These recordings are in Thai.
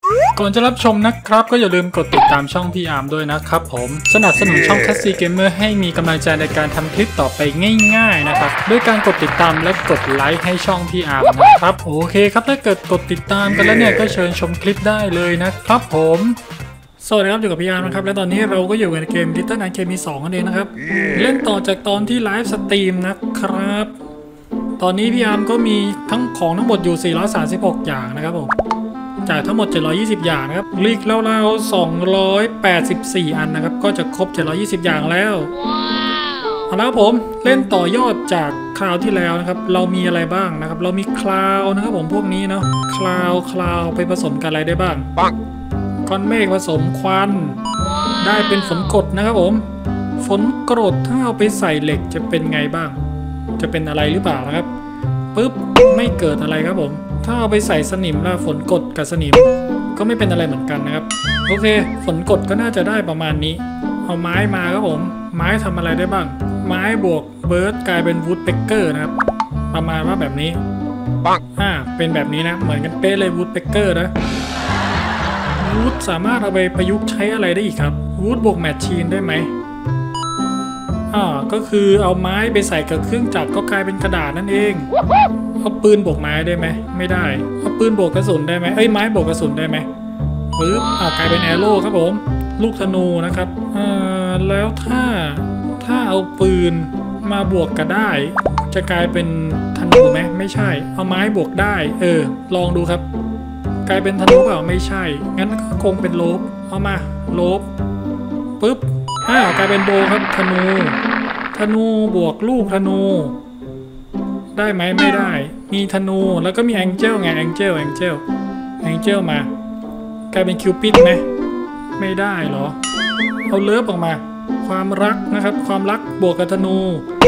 ก่อนจะรับชมนะครับก็อย่าลืมกดติดตามช่องพี่อาร์มด้วยนะครับผมสนับสนุนช่อง Cassie Gamer ให้มีกำลังใจในการทำคลิปต่อไปง่ายๆนะครับด้วยการกดติดตามและกดไลค์ให้ช่องพี่อาร์มนะครับโอเคครับถ้าเกิดกดติดตามกันแล้วเนี่ยก็เชิญชมคลิปได้เลยนะครับผมสวัสดีครับอยู่กับพี่อาร์มนะครับและตอนนี้เราก็อยู่ในเกม Little Alchemy 2นั่นเองนะครับเล่นต่อจากตอนที่ไลฟ์สตรีมนะครับตอนนี้พี่อาร์มก็มีทั้งหมดอยู่436อย่างนะครับผมจากทั้งหมด720อย่างนะครับลีกราวๆ284อันนะครับก็จะครบ720อย่างแล้วเอาละครับผมเล่นต่อยอดจากคราวที่แล้วนะครับเรามีอะไรบ้างนะครับเรามีคลาวนะครับผมพวกนี้เนาะคลาวไปผสมกันอะไรได้บ้างก้อนเมฆผสมควันได้เป็นฝนกรดนะครับผมฝนกรดถ้าเอาไปใส่เหล็กจะเป็นไงบ้างจะเป็นอะไรหรือเปล่านะครับปึ๊บไม่เกิดอะไรครับผมถ้าเอาไปใส่สนิมแล้วฝนกรดกับสนิมก็ไม่เป็นอะไรเหมือนกันนะครับโอเคฝนกรดก็น่าจะได้ประมาณนี้เอาไม้มาครับผมไม้ทำอะไรได้บ้างไม้บวกเบิร์ดกลายเป็นวูดเปกเกอร์นะครับประมาณว่าแบบนี้เป็นแบบนี้นะเหมือนกันเป๊ะเลยวูดเปกเกอร์นะวูดสามารถเอาไปประยุกต์ใช้อะไรได้อีกครับวูดบวกแมชชีนได้ไหมก็คือเอาไม้ไปใส่กับเครื่องจักรก็กลายเป็นกระดาษนั่นเองเอาปืนบวกไม้ได้ไหมไม่ได้เอาปืนบวกกระสุนได้ไหมไม้บวกกระสุนได้ไหมปึ๊บกลายเป็นแอโร่ครับผมลูกธนูนะครับแล้วถ้าเอาปืนมาบวกกับได้จะกลายเป็นธนูไหมไม่ใช่เอาไม้บวกได้ลองดูครับกลายเป็นธนูเปล่าไม่ใช่งั้นก็คงเป็นโลบเอามาโลบปึ๊บกลายเป็นโบครับธนูบวกลูกธนูได้ไหมไม่ได้มีธนูแล้วก็มีแองเจิลไงแองเจิลมากลายเป็นคิวปิดไหมไม่ได้เหรอเอาเลิฟออกมาความรักนะครับความรักบวกกับธนู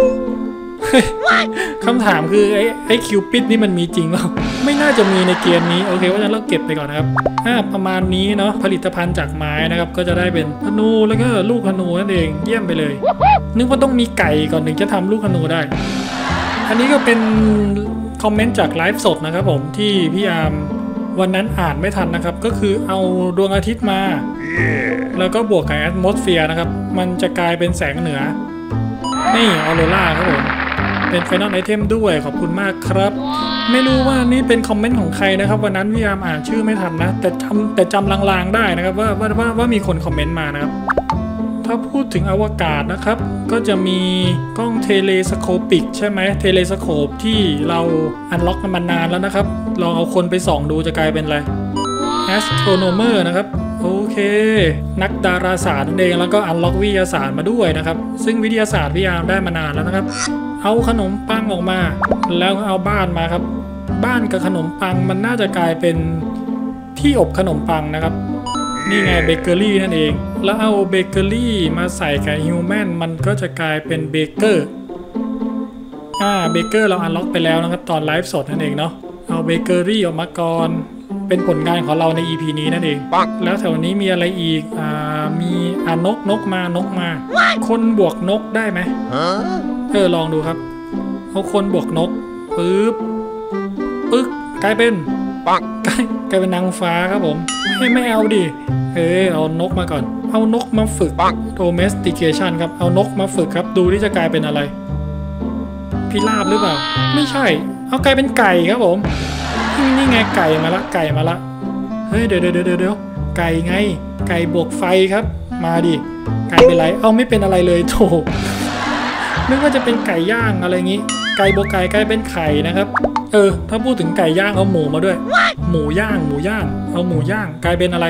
คำถามคือไอ้คิวปิดนี่มันมีจริงเปล่าไม่น่าจะมีในเกมนี้โอเคเพราะฉะนั้นเราเก็บไปก่อนนะครับประมาณนี้เนาะผลิตภัณฑ์จากไม้นะครับก็จะได้เป็นธนูแล้วก็ลูกธนูนั่นเองเยี่ยมไปเลยนึกว่าต้องมีไก่ก่อนถึงจะทำลูกธนูได้อันนี้ก็เป็นคอมเมนต์จากไลฟ์สดนะครับผมที่พี่อาร์มวันนั้นอ่านไม่ทันนะครับก็คือเอาดวงอาทิตย์มาแล้วก็บวกกับแอตมอสเฟียร์นะครับมันจะกลายเป็นแสงเหนือนี่ออโรราครับผมเป็นไฟนอลไอเทมด้วยขอบคุณมากครับไม่รู้ว่านี่เป็นคอมเมนต์ของใครนะครับวันนั้นพี่อาร์มอ่านชื่อไม่ทันนะแต่จำลางๆได้นะครับว่ามีคนคอมเมนต์มานะครับถ้าพูดถึงอวกาศนะครับก็จะมีกล้องเทเลสโคปิกใช่ไหมเทเลสโคปที่เราอันล็อกกันมานานแล้วนะครับลองเอาคนไปส่องดูจะกลายเป็นอะไรแอสโทรโนเมอร์นะครับโอเคนักดาราศาสตร์นั่นเองแล้วก็อันล็อกวิทยาศาสตร์มาด้วยนะครับซึ่งวิทยาศาสตร์พี่อาร์มได้มานานแล้วนะครับเอาขนมปังออกมาแล้วเอาบ้านมาครับบ้านกับขนมปังมันน่าจะกลายเป็นที่อบขนมปังนะครับนี่ไงเบเกอรี่นั่นเองแล้วเอาเบเกอรี่มาใส่กับฮิวแมนมันก็จะกลายเป็นเบเกอร์เบเกอร์เราอันล็อกไปแล้วนะครับตอนไลฟ์สดนั่นเองเนาะเอาเบเกอรี่ออกมาก่อนเป็นผลงานของเราใน EP นี้นั่นเองแล้วแถวนี้มีอะไรอีกมีนกมาคนบวกนกได้ไหมลองดูครับเอาคนบวกนกปึ๊กกลายเป็นกลายเป็นนางฟ้าครับผมไม่เอาดิเอานกมาก่อนเอานกมาฝึก domestication ครับเอานกมาฝึกครับดูที่จะกลายเป็นอะไรพิราบหรือเปล่าไม่ใช่เอากลายเป็นไก่ครับผมนี่ไงไก่มาละเฮ้ยเดี๋ยวไก่ไงไก่บวกไฟครับมาดิไก่เป็นไรเอาไม่เป็นอะไรเลยโถนึกว่าจะเป็นไก่ย่างอะไรงี้ไก่บวกไก่กลายเป็นไข่นะครับถ้าพูดถึงไก่ย่างเอาหมูมาด้วยหมูย่างเอาหมูย่างกลายเป็นอะไร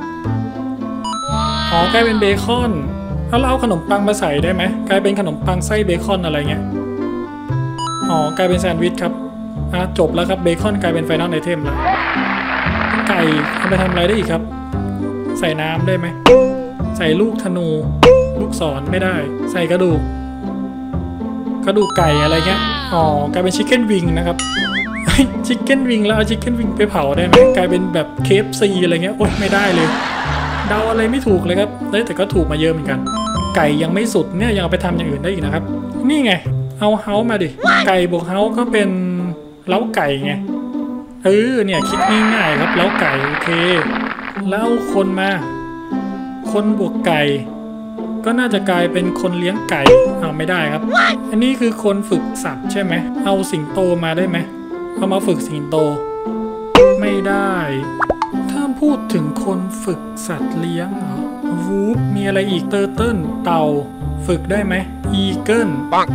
กลายเป็นเบคอนแล้วเราเอาขนมปังมาใส่ได้ไหมกลายเป็นขนมปังไส้เบคอนอะไรเงี้ยกลายเป็นแซนด์วิชครับจบแล้วครับเบคอนกลายเป็นไฟนอลไอเทมแล้วไก่เอาไปทำอะไรได้อีกครับใส่น้ำได้ไหมใส่ลูกธนูลูกศรไม่ได้ใส่กระดูกไก่อะไรเงี้ยกลายเป็นชิคเก้นวิงนะครับชิคเก้นวิงแล้วเอาชิคเก้นวิงไปเผาได้ไหมกลายเป็นแบบKFCอะไรเงี้ยโอ๊ยไม่ได้เลยเดาอะไรไม่ถูกเลยครับแต่ก็ถูกมาเยอะเหมือนกันไก่ยังไม่สุดเนี่ยยังเอาไปทำอย่างอื่นได้อีกนะครับนี่ไงเอาเฮามาดิไก่บวกเฮาก็เป็นเล้าไก่ไงเนี่ยคิดง่ายๆครับเล้าไก่โอเคแล้วคนมาคนบวกไก่ก็น่าจะกลายเป็นคนเลี้ยงไก่ไม่ได้ครับอันนี้คือคนฝึกสัตว์ใช่ไหมเอาสิงโตมาได้ไหมเอามาฝึกสิงโตไม่ได้ถ้าพูดถึงคนฝึกสัตว์เลี้ยงเหรอวูฟมีอะไรอีกเตอร์เติ้ลเต่าฝึกได้ไหมอีเกิล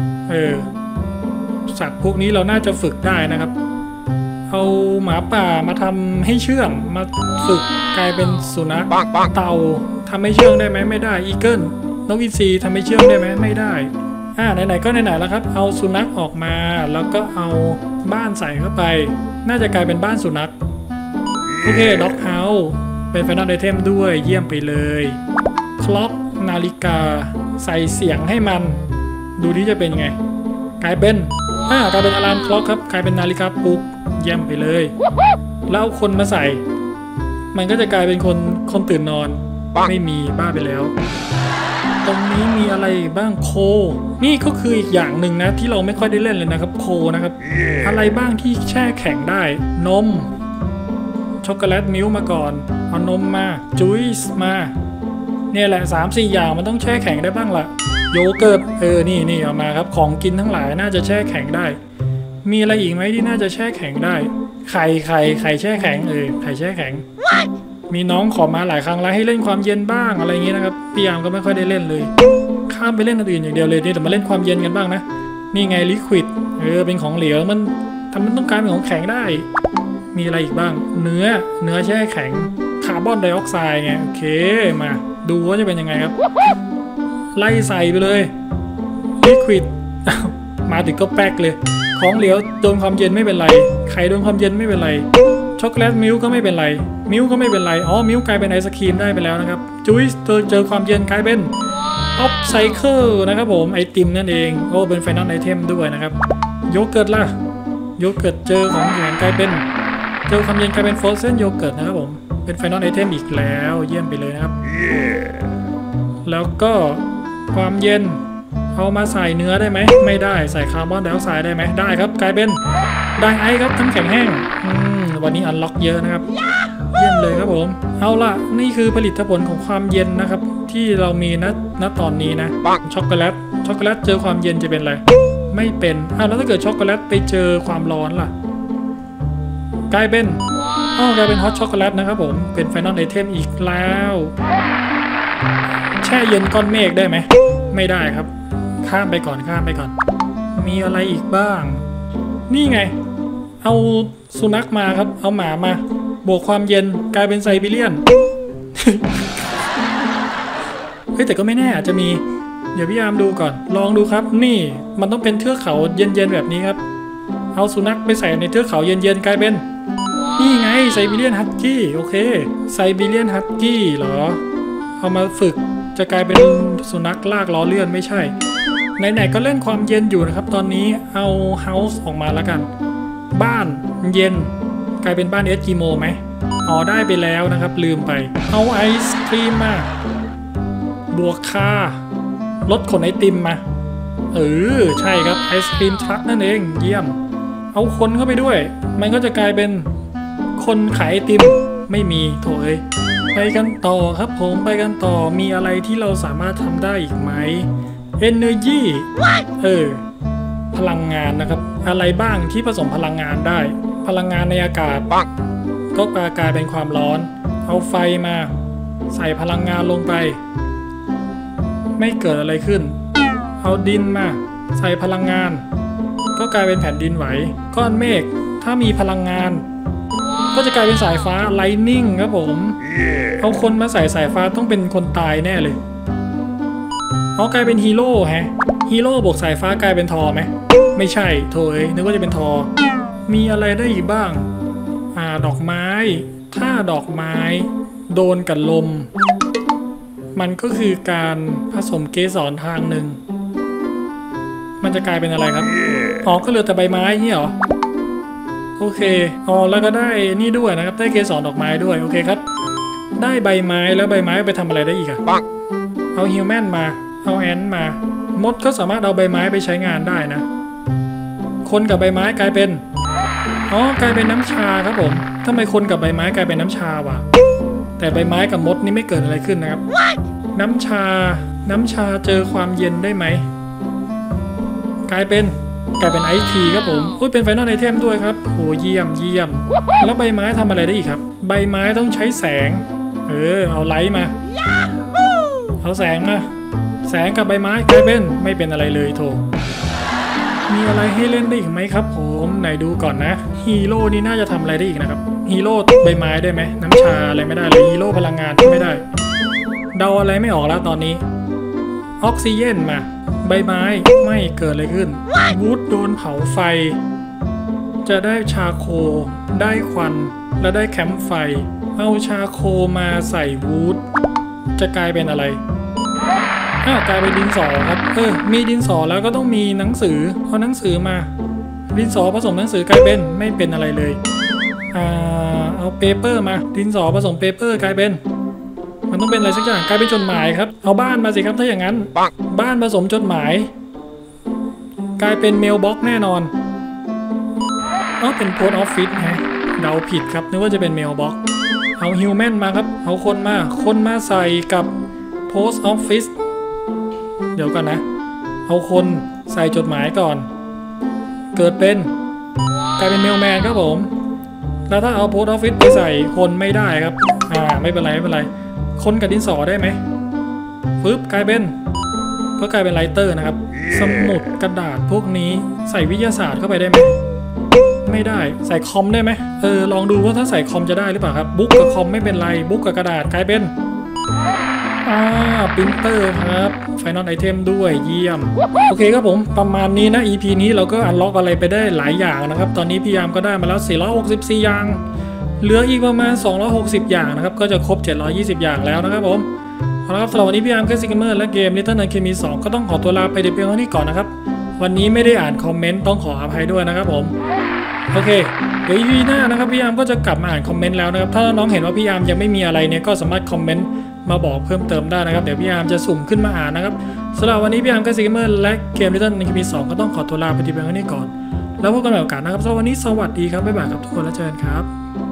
สัตว์พวกนี้เราน่าจะฝึกได้นะครับเอาหมาป่ามาทำให้เชื่องมาฝึกกลายเป็นสุนัขเต่าทำให้เชื่องได้ไหมไม่ได้อีเกิลนกอินทรีทำให้เชื่องได้ไหมไม่ได้ไหนๆก็ไหนๆแล้วครับเอาสุนัขออกมาแล้วก็เอาบ้านใส่เข้าไปน่าจะกลายเป็นบ้านสุนัขโอเคด็อกเฮาส์เป็นไฟนอลไอเทมด้วยเยี่ยมไปเลยคล็อกนาฬิกาใส่เสียงให้มันดูที่จะเป็นไงกลายเป็นกลายเป็นอะลามคล็อกครับกลายเป็นนาฬิกาปลุกเยี่ยมไปเลยแล้วเอาคนมาใส่มันก็จะกลายเป็นคนตื่นนอนไม่มีบ้าไปแล้วตรงนี้มีอะไรบ้างโคนี่ก็คืออีกอย่างหนึ่งนะที่เราไม่ค่อยได้เล่นเลยนะครับโคนะครับอะไรบ้างที่แช่แข็งได้นมช็อกโกแลตมิลค์มาก่อนเอานมมาจุ๊ยส์มาเนี่ยแหละ 3-4 อย่างมันต้องแช่แข็งได้บ้างละโยเกิร์ตนี่เอามาครับของกินทั้งหลายน่าจะแช่แข็งได้มีอะไรอีกไหมที่น่าจะแช่แข็งได้ไข่แช่แข็งไข่แช่แข็งมีน้องขอมาหลายครั้งแล้วให้เล่นความเย็นบ้างอะไรอย่างนี้นะครับพี่ยามก็ไม่ค่อยได้เล่นเลยข้ามไปเล่นอื่นอย่างเดียวเลยนี่แต่มาเล่นความเย็นกันบ้างนะนี่ไงลิควิดเป็นของเหลวมันต้องการเป็นของแข็งได้มีอะไรอีกบ้างเนื้อแช่แข็งคาร์บอนไดออกไซด์ไงโอเคมาดูว่าจะเป็นยังไงครับไล่ใส่ไปเลยลิควิดมาถึงก็แป๊กเลยของเหลวโดนความเย็นไม่เป็นไรไข่โดนความเย็นไม่เป็นไรช็อกโกแลตมิลค์ก็ไม่เป็นไรมิลค์ก็ไม่เป็นไรมิลค์กลายเป็นไอศครีมได้ไปแล้วนะครับจุ๊ยเจอความเย็นกลายเป็นออฟไซเคิลนะครับผมไอติมนั่นเองเป็นไฟนอลไอเทมด้วยนะครับโยเกิร์ตล่ะโยเกิร์ตเจอของแข็งกลายเป็นเจอความเย็นกลายเป็นโฟรเซนโยเกิร์ตนะครับผมเป็นไฟนอลไอเทมอีกแล้วเยี่ยมไปเลยนะครับแล้วก็ความเย็นเอามาใส่เนื้อได้ไหมไม่ได้ใส่คาร์บอนไดออกไซด์ได้ไหมได้ครับกลายเป็นไดไอซ์ครับน้ำแข็งแห้งวันนี้อันล็อกเยอะนะครับเยี่ยมเลยครับผมเอาล่ะนี่คือผลิตผลของความเย็นนะครับที่เรามีณตอนนี้นะช็อกโกแลตเจอความเย็นจะเป็นอะไรไม่เป็นแล้วถ้าเกิดช็อกโกแลตไปเจอความร้อนล่ะกลายเป็นฮอตช็อกโกแลตนะครับผมเป็นไฟนอลไอเทมอีกแล้วแช่เย็นก้อนเมฆได้ไหมไม่ได้ครับข้ามไปก่อนมีอะไรอีกบ้างนี่ไงเอาสุนัขมาครับเอาหมามาบวกความเย็นกลายเป็นไซบีเรียน แต่ก็ไม่แน่อาจจะมีเดี๋ยวพี่ยามดูก่อนลองดูครับนี่มันต้องเป็นเทือกเขาเย็นๆแบบนี้ครับเอาสุนัขไปใส่ในเทือกเขาเย็นๆกลายเป็นนี่ไงไซบีเรียนฮัสกี้โอเคไซบีเรียนฮัสกี้เหรอเอามาฝึกจะกลายเป็นสุนัขลากล้อเลื่อนไม่ใช่ไหนๆก็เล่นความเย็นอยู่นะครับตอนนี้เอาเฮาส์ออกมาแล้วกันบ้านเย็นกลายเป็นบ้านเอสกิโมไหมได้ไปแล้วนะครับลืมไปเอาไอศครีมมาบวกค่ารถขนไอติมมาใช่ครับไอศครีมทรัคนั่นเองเยี่ยมเอาคนเข้าไปด้วยมันก็จะกลายเป็นคนขายไอติมไม่มีโถไปกันต่อครับผมไปกันต่อมีอะไรที่เราสามารถทำได้อีกไหมEnergy พลังงานนะครับอะไรบ้างที่ผสมพลังงานได้พลังงานในอากาศก็กลายเป็นความร้อนเอาไฟมาใส่พลังงานลงไปไม่เกิดอะไรขึ้นเอาดินมาใส่พลังงานก็กลายเป็นแผ่นดินไหวก้อนเมฆถ้ามีพลังงานก็จะกลายเป็นสายฟ้าไลนิ่งครับผมเอาคนมาใส่สายฟ้าต้องเป็นคนตายแน่เลยกลายเป็นฮีโร่ฮีโร่บวกสายฟ้ากลายเป็นทอไหมไม่ใช่โถนึกว่าจะเป็นทอมีอะไรได้อีกบ้างดอกไม้ถ้าดอกไม้โดนกับลมมันก็คือการผสมเกสรทางหนึ่งมันจะกลายเป็นอะไรครับก็เหลือแต่ใบไม้เนี่ยเหรอโอเคแล้วก็ได้นี่ด้วยนะครับได้เกสรดอกไม้ด้วยโอเคครับได้ใบไม้แล้วใบไม้ไปทำอะไรได้อีกเอาฮิวแมนมาเอาแอนต์มามดก็สามารถเอาใบไม้ไปใช้งานได้นะคนกับใบไม้กลายเป็นกลายเป็นน้ำชาครับผมทำไมคนกับใบไม้กลายเป็นน้ำชาวะแต่ใบไม้กับมดนี่ไม่เกิดอะไรขึ้นนะครับน้ำชาเจอความเย็นได้ไหมกลายเป็นไอซ์ทีครับผมอุ้ยเป็นไฟนอลไอเทมด้วยครับโหเยี่ยมแล้วใบไม้ทำอะไรได้อีกครับใบไม้ต้องใช้แสงเอาไลท์มาเอาแสงมาแสงกับใบไม้กลายเป็นไม่เป็นอะไรเลยโถมีอะไรให้เล่นได้อีกไหมครับผมไหนดูก่อนนะฮีโร่นี่น่าจะทำอะไรได้อีกนะครับฮีโร่ติดใบไม้ได้ไหมน้ำชาอะไรไม่ได้เลยฮีโร่พลังงานไม่ได้เดาอะไรไม่ออกแล้วตอนนี้ออกซิเจนมาใบไม้ไม่เกิดอะไรขึ้นวูดโดนเผาไฟจะได้ชาโคได้ควันและได้แคมป์ไฟเอาชาโคมาใส่วูดจะกลายเป็นอะไรกลายเป็นดินสอครับมีดินสอแล้วก็ต้องมีหนังสือเอาหนังสือมาดินสอผสมหนังสือกลายเป็นไม่เป็นอะไรเลยเอาเปเปอร์มาดินสอผสมเปเปอร์กลายเป็นมันต้องเป็นอะไรสักอย่างกลายเป็นจดหมายครับเอาบ้านมาสิครับถ้าอย่างนั้นบ้านผสมจดหมายกลายเป็นเมลบ็อกซ์แน่นอนเป็นโพสต์ออฟฟิศฮะเดาผิดครับนึกว่าจะเป็นเมลบ็อกซ์เอาฮิวแมนมาครับเอาคนมาใส่กับโพสต์ออฟฟิศเดี๋ยวกันนะเอาคนใส่จดหมายก่อนเกิดเป็นกลายเป็นเมลแมนครับผมแล้วถ้าเอาโพสต์ออฟฟิศไปใส่คนไม่ได้ครับไม่เป็นไรคนกับดินสอได้ไหมปึ๊บกลายเป็นก็กลายเป็นไลเตอร์นะครับสมุดกระดาษพวกนี้ใส่วิทยาศาสตร์เข้าไปได้ไหมไม่ได้ใส่คอมได้ไหมลองดูว่าถ้าใส่คอมจะได้หรือเปล่าครับบุ๊กกับคอมไม่เป็นไรบุ๊กกับกระดาษกลายเป็นปรินเตอร์ครับไฟนอลไอเทมด้วยเยี่ยมโอเคครับผมประมาณนี้นะ EP นี้เราก็อันล็อกอะไรไปได้หลายอย่างนะครับตอนนี้พี่ยามก็ได้มาแล้ว464อย่างเหลืออีกประมาณ260อย่างนะครับก็จะครบ720อย่างแล้วนะครับผมเอาละครับสำหรับวันนี้พี่ยามเคสซิกเมอร์และเกม Little Alchemy 2ก็ต้องขอตัวลาไปเพียงเท่านี้ก่อนนะครับวันนี้ไม่ได้อ่านคอมเมนต์ต้องขออภัยด้วยนะครับผมโอเคเดี๋ยว EP หน้านะครับพี่ยามก็จะกลับมาอ่านคอมเมนต์แล้วนะครับถ้าน้องเห็นว่าพี่ยามยังไม่มีอะไรเนี่ยก็สามารถคอมเมนต์มาบอกเพิ่มเติมได้นะครับเดี๋ยวพี่ยามจะสุ่มขึ้นมาอ่านนะครับสำหรับวันนี้พี่ยามเคสซิกเมอร์และเกม Little Alchemy 2ก็ต้องขอตัวลาไปเพียงเท่านี้ก่อนแล้วพบกันใหม่โอกาสนะครับสำหรับวันนี้สวัสดีครับบ๊ายบายครับทุกคนและเจอกันครับ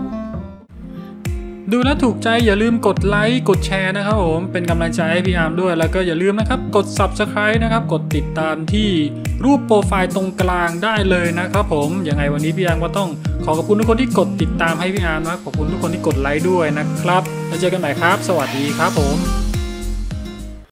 ดูแล้วถูกใจอย่าลืมกดไลค์กดแชร์นะครับผมเป็นกำลังใจให้พี่อาร์มด้วยแล้วก็อย่าลืมนะครับกด Subscribe นะครับกดติดตามที่รูปโปรไฟล์ตรงกลางได้เลยนะครับผมยังไงวันนี้พี่อาร์มก็ต้องขอบคุณทุกคนที่กดติดตามให้พี่อาร์มนะขอบคุณทุกคนที่กดไลค์ด้วยนะครับแล้วเจอกันใหม่ครับสวัสดีครับผม